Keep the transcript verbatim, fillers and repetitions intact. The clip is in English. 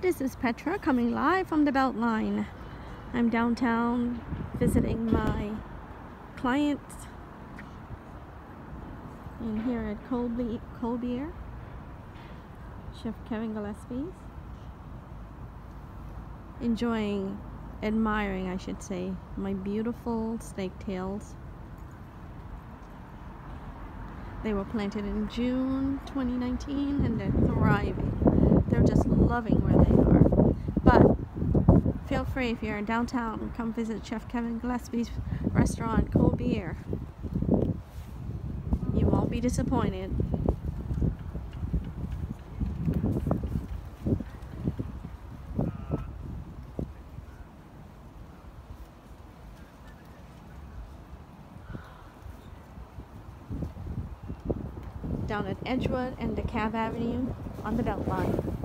this is Petra coming live from the BeltLine. I'm downtown visiting my clients in here at Colby, Colbier, Chef Kevin Gillespie's. Enjoying, admiring I should say, my beautiful snake tails. They were planted in June twenty nineteen and they're thriving. They're just loving where they are. But feel free, if you're in downtown, come visit Chef Kevin Gillespie's restaurant, Colbier. You won't be disappointed. Down at Edgewood and DeKalb Avenue on the BeltLine.